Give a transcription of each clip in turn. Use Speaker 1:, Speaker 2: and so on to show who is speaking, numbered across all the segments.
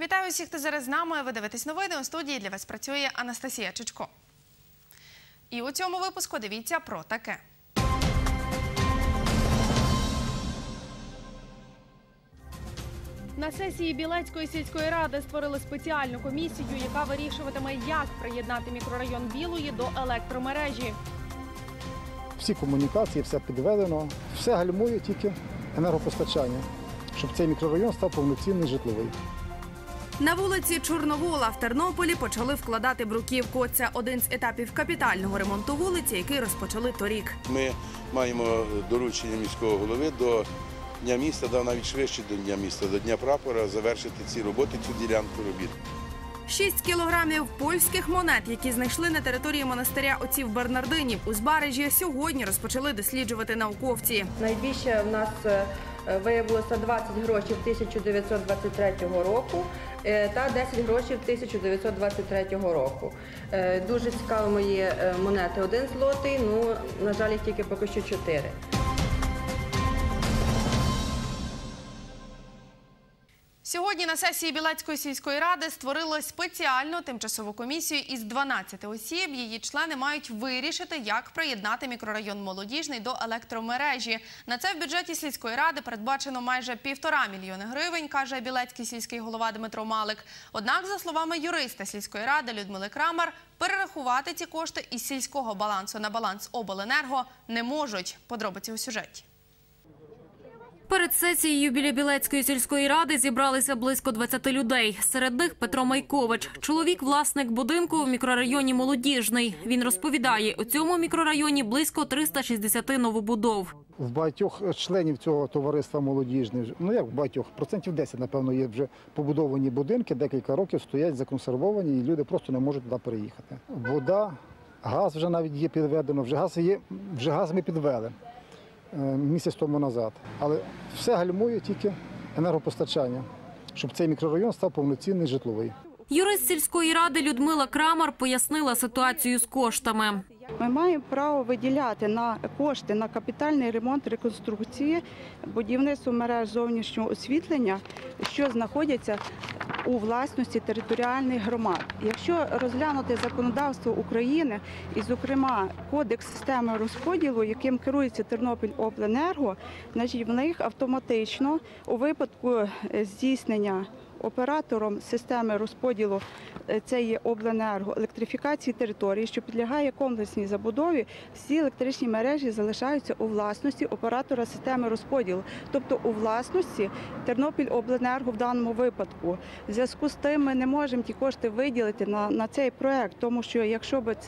Speaker 1: Вітаю усіх, хто зараз з нами. Ви дивитесь новини. У студії для вас працює Анастасія Чичко. І у цьому випуску дивіться про таке. На сесії Білецької сільської ради створили спеціальну комісію, яка вирішуватиме, як приєднати мікрорайон Білої до електромережі.
Speaker 2: Всі комунікації, все підведено, все гальмує тільки енергопостачання, щоб цей мікрорайон став повноцінний житловий.
Speaker 3: На вулиці Чорновола в Тернополі почали вкладати бруківку. Це один з етапів капітального ремонту вулиці, який розпочали торік.
Speaker 4: Ми маємо доручення міського голови до Дня міста, навіть швидше до Дня міста, до Дня прапора, завершити ці роботи, цю ділянку робіт.
Speaker 3: 6 кілограмів польських монет, які знайшли на території монастиря отців Бернардинів у Збаражі, сьогодні розпочали досліджувати науковці.
Speaker 5: Найбільше в нас виявилося 20 грошей 1923 року та 10 грошей 1923 року. Дуже цікавими є монети 1 злотий, на жаль, їх тільки поки що 4.
Speaker 1: Сьогодні на сесії Білецької сільської ради створили спеціальну тимчасову комісію із 12 осіб. Її члени мають вирішити, як приєднати мікрорайон Молодіжний до електромережі. На це в бюджеті сільської ради передбачено майже 1,5 мільйони гривень, каже Білецький сільський голова Дмитро Малик. Однак, за словами юриста сільської ради Людмили Крамар, перерахувати ці кошти із сільського балансу на баланс обленерго не можуть. Подробиці у сюжеті.
Speaker 6: Перед сесією біля Білецької сільської ради зібралися близько 20 людей. Серед них Петро Майкович. Чоловік – власник будинку в мікрорайоні Молодіжний. Він розповідає, у цьому мікрорайоні близько 360 новобудов.
Speaker 2: В багатьох членів цього товариства Молодіжний, як в багатьох, процентів 10, напевно, є вже побудовані будинки, декілька років стоять законсервовані, і люди просто не можуть туди переїхати. Вода, газ вже навіть є підведено, вже газ ми підвели місяць тому назад. Але все гальмує тільки енергопостачання, щоб цей мікрорайон став повноцінний житловий.
Speaker 6: Юрист сільської ради Людмила Крамар пояснила ситуацію з коштами.
Speaker 7: Ми маємо право виділяти кошти на капітальний ремонт, реконструкції, будівництво мереж зовнішнього освітлення, що знаходяться у власності територіальних громад. Якщо розглянути законодавство України і, зокрема, кодекс системи розподілу, яким керується Тернопільобленерго, значить в них автоматично у випадку здійснення оператором системи розподілу цієї обленерго електрифікації території, що підлягає комплексній забудові, всі електричні мережі залишаються у власності оператора системи розподілу, тобто у власності Тернопільобленерго в даному випадку. В зв'язку з тим ми не можемо ті кошти виділити на цей проєкт, тому що якщо б,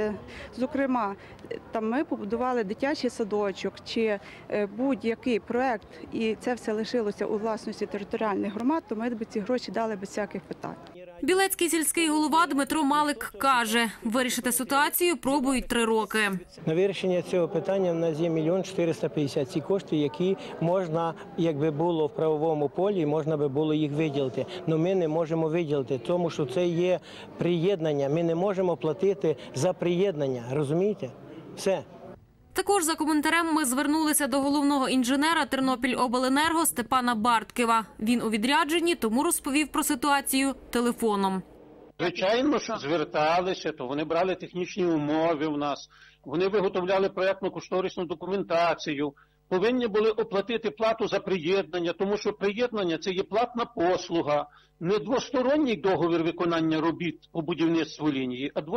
Speaker 7: зокрема, там ми побудували дитячий садочок чи будь-який проєкт, і це все лишилося у власності територіальних громад, то ми б ці гроші дали без всяких питань.
Speaker 6: Білецький сільський голова Дмитро Малик каже, вирішити ситуацію пробують 3 роки.
Speaker 8: На вирішення цього питання в нас є 1 450 ці кошти, які можна, якби було в правовому полі, можна би було їх виділити. Але ми не можемо виділити, тому що це є приєднання. Ми не можемо платити за приєднання, розумієте? Все.
Speaker 6: Також за коментарем ми звернулися до головного інженера Тернопільобленерго Степана Барткева. Він у відрядженні, тому розповів про ситуацію телефоном.
Speaker 9: Звичайно, що зверталися, то вони брали технічні умови у нас, вони виготовляли проєктно-кошторисну документацію, повинні були оплатити плату за приєднання, тому що приєднання – це є платна послуга, не двосторонній договір виконання робіт по будівництву лінії, а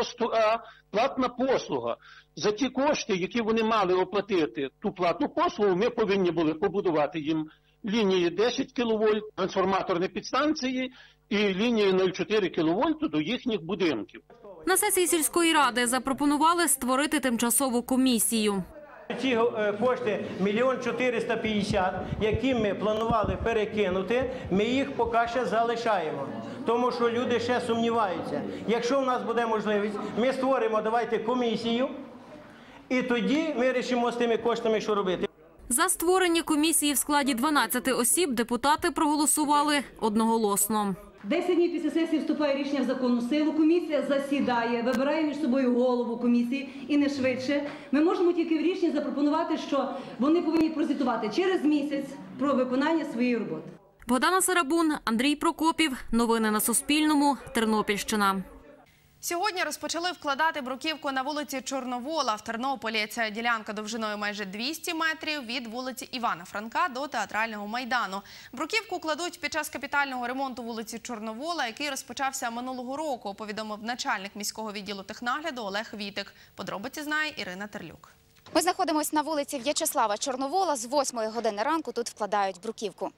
Speaker 9: платна послуга. За ті кошти, які вони мали оплатити ту платну послугу, ми повинні були побудувати їм лінії 10 кВт, трансформаторні підстанції і лінії 0,4 кВт до їхніх будинків.
Speaker 6: На сесії сільської ради запропонували створити тимчасову комісію.
Speaker 8: Ці кошти 1 450 000, які ми планували перекинути, ми їх поки ще залишаємо, тому що люди ще сумніваються. Якщо в нас буде можливість, ми створимо, давайте, комісію, і тоді ми вирішимо з тими коштами, що робити.
Speaker 6: За створення комісії в складі 12 осіб депутати проголосували одноголосно.
Speaker 10: 10 днів після сесії вступає рішення в законну силу, комісія засідає, вибирає між собою голову комісії і не швидше. Ми можемо тільки в рішенні запропонувати, що вони повинні прозвітувати через місяць про виконання своєї роботи.
Speaker 6: Богдана Сарабун, Андрій Прокопів. Новини на Суспільному. Тернопільщина.
Speaker 1: Сьогодні розпочали вкладати бруківку на вулиці Чорновола в Тернополі. Це ділянка довжиною майже 200 метрів від вулиці Івана Франка до Театрального майдану. Бруківку кладуть під час капітального ремонту вулиці Чорновола, який розпочався минулого року, повідомив начальник міського відділу технагляду Олег Вітик. Подробиці знає Ірина Терлюк.
Speaker 11: Ми знаходимося на вулиці В'ячеслава Чорновола. З 8 години ранку тут вкладають бруківку.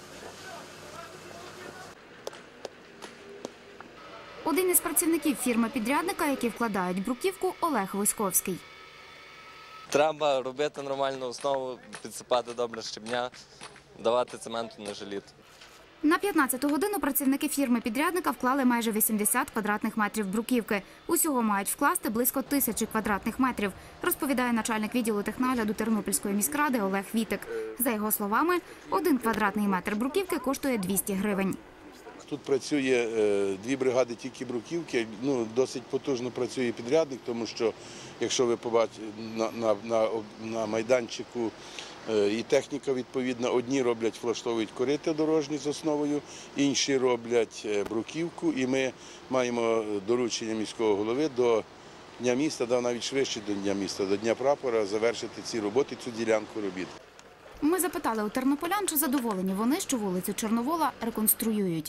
Speaker 11: Один із працівників фірми-підрядника, які вкладають бруківку, Олег Войськовський.
Speaker 12: Треба робити нормальну основу, підсипати добре щебня, давати цементу, не жаліти.
Speaker 11: На 15-ту годину працівники фірми-підрядника вклали майже 80 квадратних метрів бруківки. Усього мають вкласти близько 1000 квадратних метрів, розповідає начальник відділу технагляду Тернопільської міськради Олег Вітик. За його словами, 1 квадратний метр бруківки коштує 200 гривень.
Speaker 4: Тут працює 2 бригади тільки бруківки, досить потужно працює підрядник, тому що, якщо ви побачите на майданчику і техніка відповідна, одні роблять, влаштовують корита дорожні з основою, інші роблять бруківку, і ми маємо доручення міського голови до Дня міста, навіть швидше до Дня міста, до Дня прапора, завершити ці роботи, цю ділянку робіт.
Speaker 11: Ми запитали у тернополян, чи задоволені вони, що вулицю Чорновола реконструюють.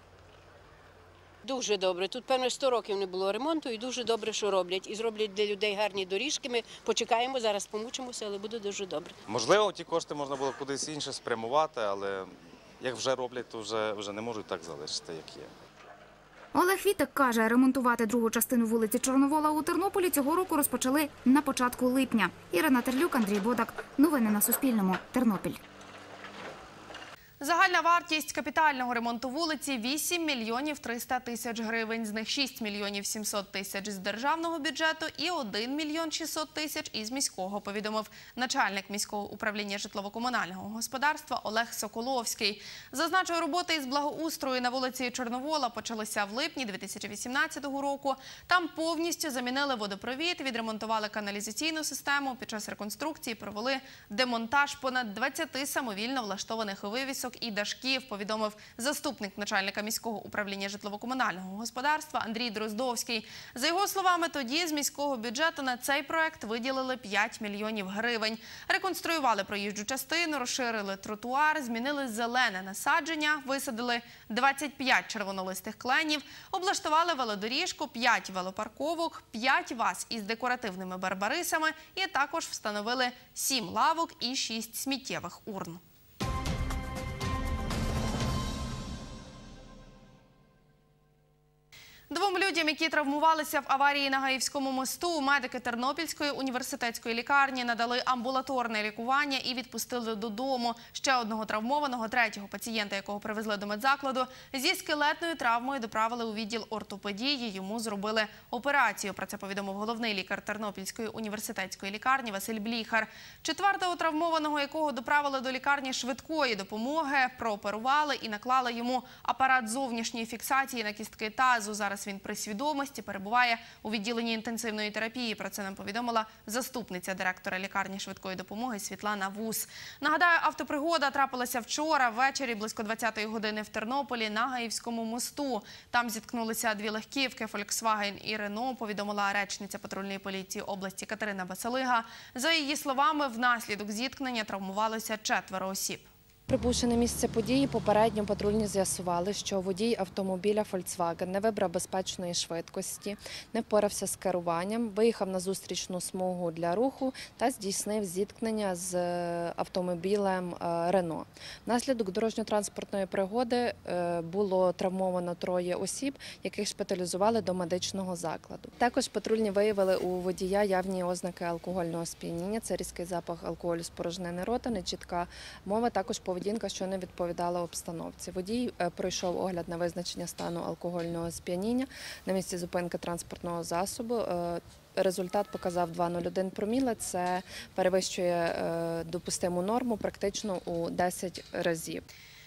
Speaker 13: Дуже добре. Тут, певно, 100 років не було ремонту і дуже добре, що роблять. І зроблять для людей гарні доріжки. Ми почекаємо, зараз помучимося, але буде дуже добре.
Speaker 14: Можливо, ті кошти можна було кудись інше спрямувати, але як вже роблять, то вже не можуть так залишити, як є.
Speaker 11: Олег Вітик каже, ремонтувати другу частину вулиці Чорновола у Тернополі цього року розпочали на початку липня. Ірина Терлюк, Андрій Бодак. Новини на Суспільному. Тернопіль.
Speaker 1: Загальна вартість капітального ремонту вулиці – 8 мільйонів 300 тисяч гривень. З них 6 мільйонів 700 тисяч з державного бюджету і 1 мільйон 600 тисяч із міського, повідомив начальник міського управління житлово-комунального господарства Олег Соколовський. Зазначив, роботи із благоустрою на вулиці Чорновола почалися в липні 2018 року. Там повністю замінили водопровід, відремонтували каналізаційну систему. Під час реконструкції провели демонтаж понад 20 самовільно влаштованих вивісок і дашків, повідомив заступник начальника міського управління житлово-комунального господарства Андрій Дроздовський. За його словами, тоді з міського бюджету на цей проект виділили 5 мільйонів гривень. Реконструювали проїжджу частину, розширили тротуар, змінили зелене насадження, висадили 25 червонолистих кленів, облаштували велодоріжку, 5 велопарковок, 5 ваз із декоративними барбарисами і також встановили 7 лавок і 6 сміттєвих урн. Двом людям, які травмувалися в аварії на Гаївському мосту, медики Тернопільської університетської лікарні надали амбулаторне лікування і відпустили додому. Ще одного травмованого, третього пацієнта, якого привезли до медзакладу, зі скелетною травмою доправили у відділ ортопедії. Йому зробили операцію. Про це повідомив головний лікар Тернопільської університетської лікарні Василь Бліхар. Четвертого травмованого, якого доправили до лікарні швидкої допомоги, прооперували і наклали йому апарат зовнішньої фіксації на кістки тазу. Зараз він при свідомості, перебуває у відділенні інтенсивної терапії. Про це нам повідомила заступниця директора лікарні швидкої допомоги Світлана Вус. Нагадаю, автопригода трапилася вчора ввечері близько 20-ї години в Тернополі на Гаївському мосту. Там зіткнулися 2 легківки «Фольксваген» і «Рено», повідомила речниця патрульної поліції області Катерина Басалига. За її словами, внаслідок зіткнення травмувалося 4 осіб.
Speaker 15: Прибувши на місце події, попередньо патрульні з'ясували, що водій автомобіля Volkswagen не вибрав безпечної швидкості, не впорався з керуванням, виїхав на зустрічну смугу для руху та здійснив зіткнення з автомобілем Renault. Внаслідок дорожньо-транспортної пригоди було травмовано 3 осіб, яких шпиталізували до медичного закладу. Також патрульні виявили у водія явні ознаки алкогольного сп'яніння. Це різкий запах алкоголю з порожнини рота, нечітка мова, також поведінка, що не відповідала обстановці. Водій пройшов огляд на визначення стану алкогольного сп'яніння на місці зупинки транспортного засобу. Результат показав 2,01 проміле. Це перевищує допустиму норму практично у 10 разів.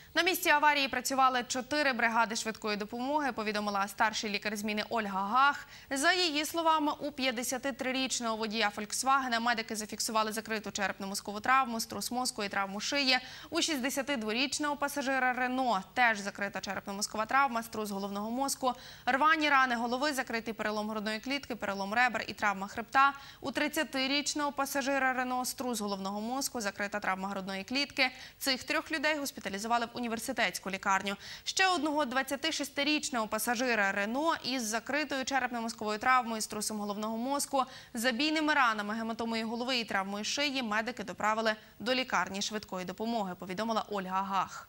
Speaker 1: На місці аварії працювали 4 бригади швидкої допомоги, повідомила старший лікар зміни Ольга Гах. За її словами, у 53-річного водія «Фольксвагена» медики зафіксували закриту черепно-мозкову травму, струс мозку і травму шиї. У 62-річного пасажира «Рено» теж закрита черепно-мозкова травма, струс головного мозку, рвані рани голови, закритий перелом грудної клітки, перелом ребер і травма хребта. У 30-річного пасажира «Рено» струс головного мозку, закрита травма грудної клітки. Цих 3 людей госпіталізували в університетську лікарню. Ще одного 26-річного пасажира «Рено» із закритою черепно-мозковою травмою, струсом головного мозку, забійними ранами, гематомою голови і травмою шиї медики доправили до лікарні швидкої допомоги, повідомила Ольга Гах.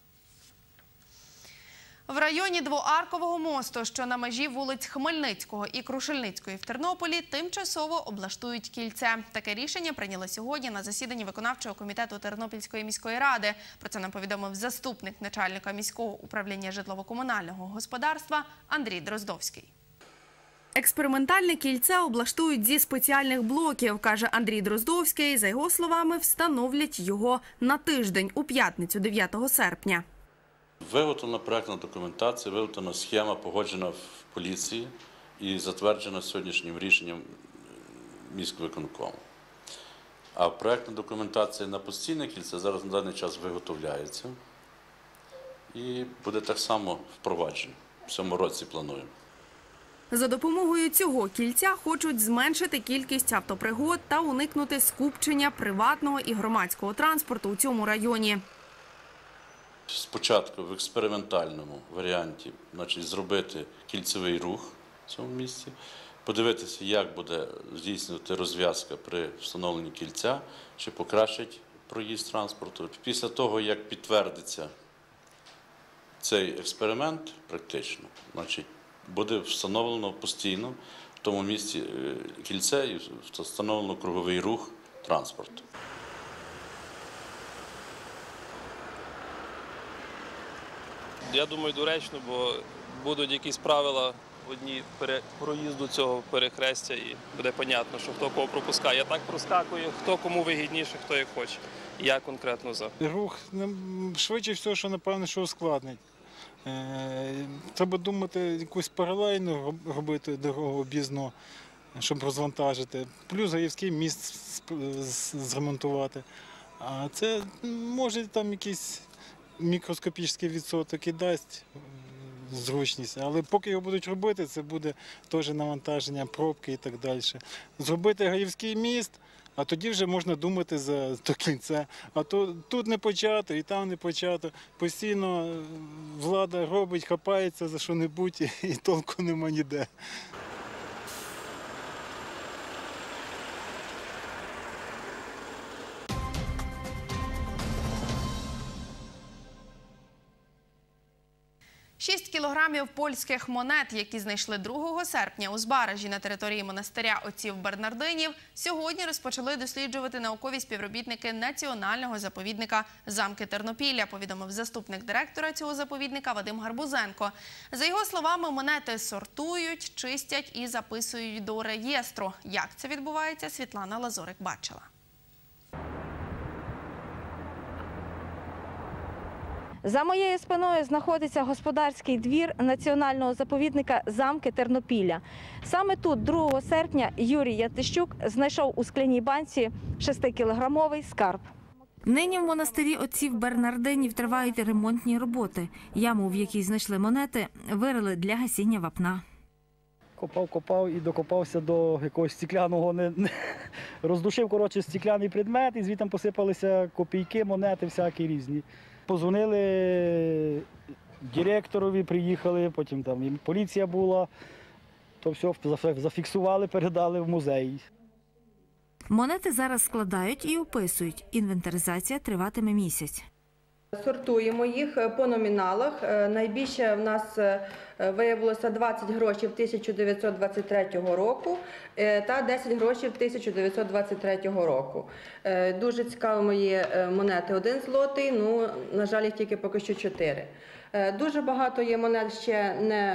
Speaker 1: В районі Двоаркового мосту, що на межі вулиць Хмельницького і Крушельницької в Тернополі, тимчасово облаштують кільце. Таке рішення прийняли сьогодні на засіданні виконавчого комітету Тернопільської міської ради. Про це нам повідомив заступник начальника міського управління житлово-комунального господарства Андрій Дроздовський.
Speaker 3: Експериментальне кільце облаштують зі спеціальних блоків, каже Андрій Дроздовський. За його словами, встановлять його на тиждень, у п'ятницю, 9 серпня.
Speaker 16: Виготовлена проектна документація, виготовлена схема, погоджена в поліції і затверджена сьогоднішнім рішенням міськвиконкому. А проектна документація на постійне кільце зараз на даний час виготовляється і буде так само впроваджена. В цьому році плануємо.
Speaker 3: За допомогою цього кільця хочуть зменшити кількість автопригод та уникнути скупчення приватного і громадського транспорту у цьому районі.
Speaker 16: Спочатку в експериментальному варіанті зробити кільцевий рух в цьому місці, подивитися, як буде здійснювати розв'язка при встановленні кільця, чи покращить проїзд транспорту. Після того, як підтвердиться цей експеримент практично, буде встановлено постійно в тому місці кільце і встановлено круговий рух транспорту.
Speaker 17: Я думаю, доречно, бо будуть якісь правила одні проїзду цього перехрестя і буде зрозуміло, що хто кого пропускає. Я так проскакую, хто кому вигідніше, хто як хоче. Я конкретно за.
Speaker 18: Рух швидше всього, що напевно, що ускладнить. Треба думати, якусь паралельну робити дорогу об'їзну, щоб розвантажити. Плюс Гаївський міст зремонтувати. А це може там якийсь мікроскопічний відсоток і дасть зручність. Але поки його будуть робити, це буде теж навантаження, пробки і так далі. Зробити Гаївський міст, а тоді вже можна думати за то кільце. А то тут не почато і там не почато. Постійно влада робить, хапається за що-небудь і толку нема ніде.
Speaker 1: Шість кілограмів польських монет, які знайшли 2 серпня у Збаражі на території монастиря отців Бернардинів, сьогодні розпочали досліджувати наукові співробітники Національного заповідника «Замки Тернопілля», повідомив заступник директора цього заповідника Вадим Гарбузенко. За його словами, монети сортують, чистять і записують до реєстру. Як це відбувається, Світлана Лазорик бачила.
Speaker 19: За моєю спиною знаходиться господарський двір Національного заповідника «Замки Тернопілля». Саме тут 2 серпня Юрій Ятищук знайшов у скляній банці 6-кілограмовий скарб.
Speaker 6: Нині в монастирі отців Бернардинів тривають ремонтні роботи. Яму, в якій знайшли монети, вирили для гасіння вапна.
Speaker 20: Копав і докопався до якогось стекляного, роздушив, стекляний предмет, і звідти посипалися копійки, монети всякі різні. Позвонили директорові, приїхали, потім там і поліція була, то все зафіксували, передали в музей.
Speaker 6: Монети зараз складають і описують. Інвентаризація триватиме місяць.
Speaker 5: Сортуємо їх по номіналах. Найбільше в нас виявилося 20 грошів 1923 року та 10 грошів 1923 року. Дуже цікавими є монети 1 злотий, на жаль, їх тільки поки що 4. Дуже багато є монет ще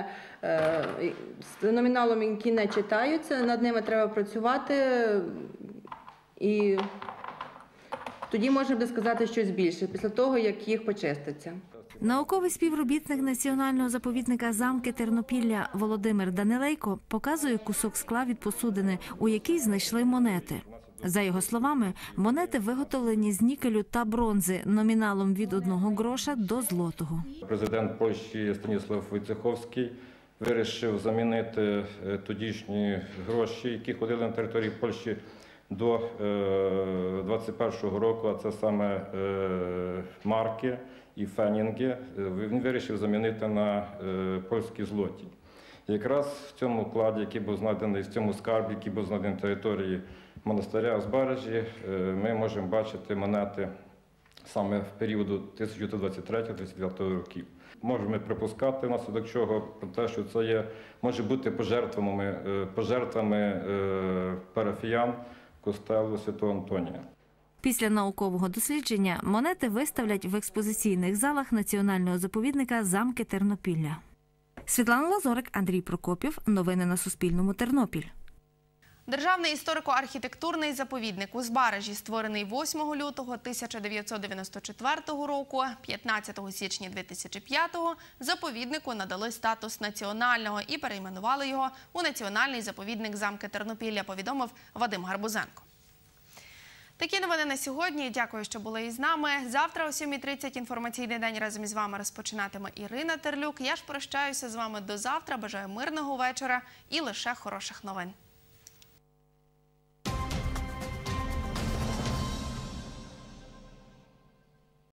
Speaker 5: з номіналом, які не читаються, над ними треба працювати і тоді можна буде сказати щось більше, після того, як їх почиститься.
Speaker 6: Науковий співробітник Національного заповідника замки Тернопілля Володимир Данилейко показує кусок скла від посудини, у якій знайшли монети. За його словами, монети виготовлені з нікелю та бронзи номіналом від 1 гроша до злотого.
Speaker 21: Президент Польщі Станіслав Войцеховський вирішив замінити тодішні гроші, які ходили на території Польщі до 21-го року, а це саме марки і фенінги, він вирішив замінити на польські злоті. І якраз в цьому кладі, який був знайдений, в цьому скарбі, який був знайдений на території монастиря Озбережжі, ми можемо бачити монети саме в періоду 1923-1929 років. Можемо припускати, внаслідок чого, про те, що це може бути пожертвами парафіян костелу Святого Антонія.
Speaker 6: Після наукового дослідження монети виставлять в експозиційних залах Національного заповідника замки Тернопілля. Світлана Лазорик, Андрій Прокопів. Новини на Суспільному. Тернопіль.
Speaker 1: Державний історико-архітектурний заповідник Узбаражі, створений 8 лютого 1994 року, 15 січня 2005-го, заповіднику надали статус національного і перейменували його у Національний заповідник замки Тернопілля, повідомив Вадим Гарбузенко. Такі новини на сьогодні. Дякую, що були із нами. Завтра о 7:30 інформаційний день разом із вами розпочинатиме Ірина Терлюк. Я ж прощаюся з вами до завтра. Бажаю мирного вечора і лише хороших новин.